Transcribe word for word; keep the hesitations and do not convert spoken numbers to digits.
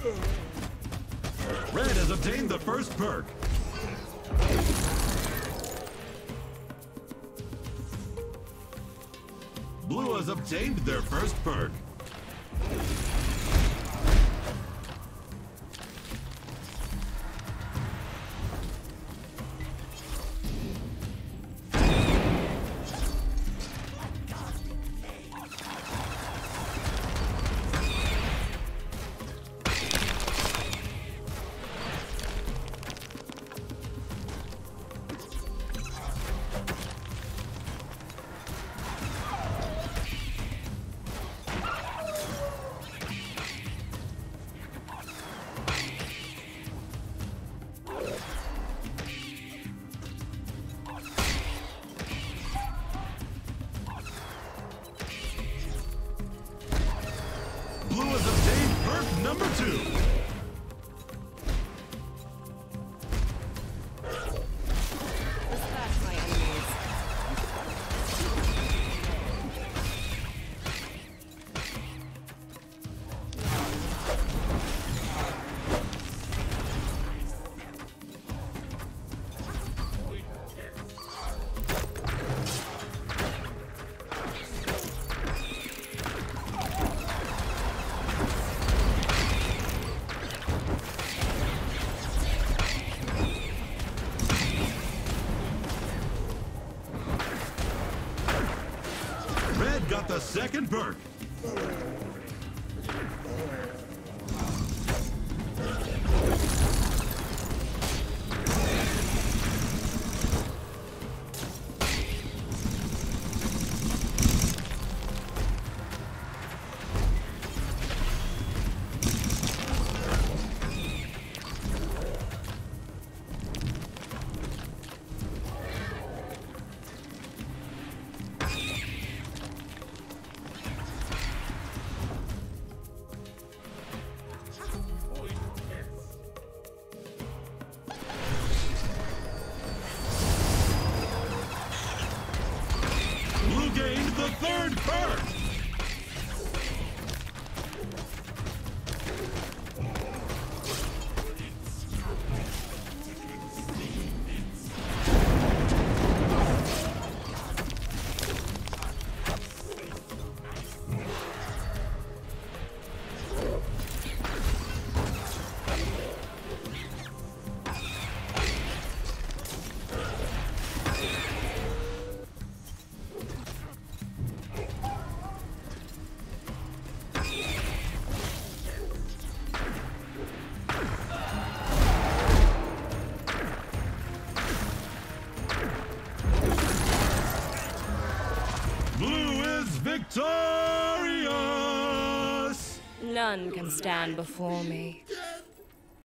Red has obtained the first perk. Blue has obtained their first perk. Blue has obtained perk number two. Dispatch my enemies. Red got the second perk. Blue gained the third perk. Blue is victorious! None can stand before me.